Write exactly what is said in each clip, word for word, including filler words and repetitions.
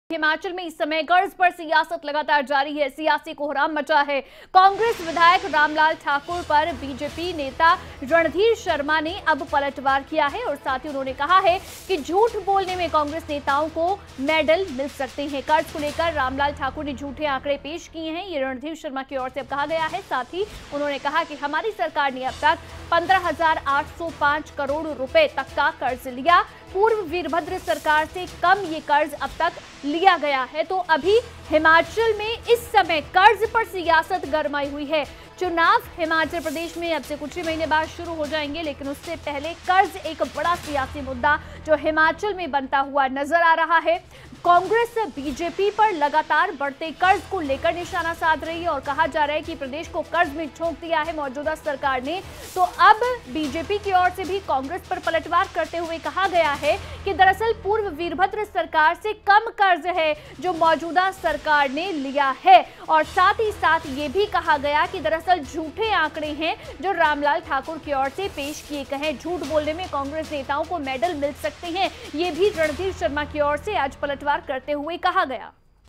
हिमाचल में इस समय कर्ज पर सियासत लगातार जारी है। सियासी कोहराम मचा है। कांग्रेस विधायक रामलाल ठाकुर पर बीजेपी नेता रणधीर शर्मा ने अब पलटवार किया है और साथ ही उन्होंने कहा है कि झूठ बोलने में कांग्रेस नेताओं को मेडल मिल सकते हैं। कर्ज को लेकर रामलाल ठाकुर ने झूठे आंकड़े पेश किए हैं, ये रणधीर शर्मा की ओर से अब कहा गया है। साथ ही उन्होंने कहा कि हमारी सरकार ने अब तक पंद्रह हजार आठ सौ पांच करोड़ रुपए तक का कर्ज लिया। पूर्व वीरभद्र सरकार से कम ये कर्ज अब तक लिया गया है। तो अभी हिमाचल में इस समय कर्ज पर सियासत गरमाई हुई है। चुनाव हिमाचल प्रदेश में अब से कुछ ही महीने बाद शुरू हो जाएंगे, लेकिन उससे पहले कर्ज एक बड़ा सियासी मुद्दा जो हिमाचल में बनता हुआ नजर आ रहा है। कांग्रेस बीजेपी पर लगातार बढ़ते कर्ज को लेकर निशाना साध रही है और कहा जा रहा है कि प्रदेश को कर्ज में झोंक दिया है मौजूदा सरकार ने। तो अब बीजेपी की ओर से भी कांग्रेस पर पलटवार करते हुए कहा गया है कि दरअसल पूर्व वीरभद्र सरकार से कम कर्ज है जो मौजूदा सरकार ने लिया है। और साथ ही साथ ये भी कहा गया कि दरअसल झूठे आंकड़े हैं जो रामलाल ठाकुर की ओर से पेश किए गए हैं। झूठ बोलने में कांग्रेस नेताओं को मेडल मिल सकते हैं, ये भी रणधीर शर्मा की ओर से आज पलटवार करते हुए कहा गया।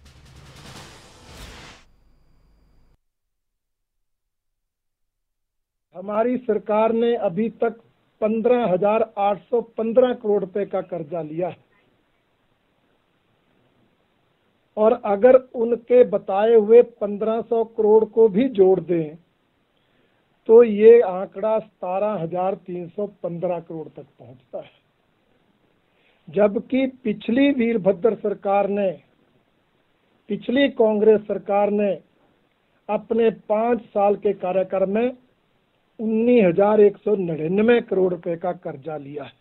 हमारी सरकार ने अभी तक पंद्रह हजार आठ सौ पंद्रह करोड़ रुपए का कर्जा लिया है और अगर उनके बताए हुए पंद्रह सौ करोड़ को भी जोड़ दें तो ये आंकड़ा सतारह हजार तीन सौ पंद्रह करोड़ तक पहुंचता है। जबकि पिछली वीरभद्र सरकार ने, पिछली कांग्रेस सरकार ने अपने पांच साल के कार्यकाल में उन्नीस हजार एक सौ निन्यानवे करोड़ रुपए का कर्जा लिया है।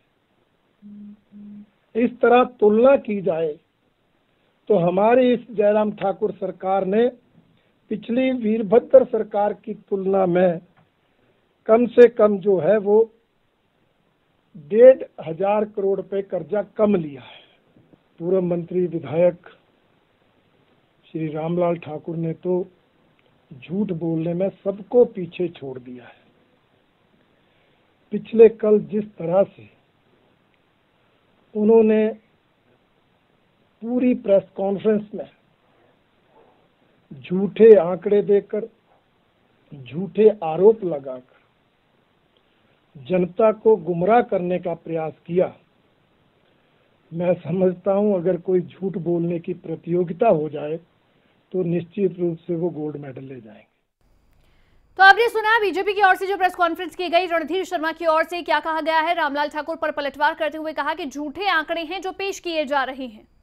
इस तरह तुलना की जाए तो हमारी इस जयराम ठाकुर सरकार ने पिछली वीरभद्र सरकार की तुलना में कम से कम जो है वो डेढ़ हजार करोड़ रुपए कर्जा कम लिया है। पूर्व मंत्री विधायक श्री रामलाल ठाकुर ने तो झूठ बोलने में सबको पीछे छोड़ दिया है। पिछले कल जिस तरह से उन्होंने पूरी प्रेस कॉन्फ्रेंस में झूठे आंकड़े देकर, झूठे आरोप लगाकर जनता को गुमराह करने का प्रयास किया, मैं समझता हूं अगर कोई झूठ बोलने की प्रतियोगिता हो जाए तो निश्चित रूप से वो गोल्ड मेडल ले जाएंगे। तो आपने सुना बीजेपी की ओर से जो प्रेस कॉन्फ्रेंस की गई, रणधीर शर्मा की ओर से क्या कहा गया है। रामलाल ठाकुर पर पलटवार करते हुए कहा कि झूठे आंकड़े हैं जो पेश किए जा रहे हैं।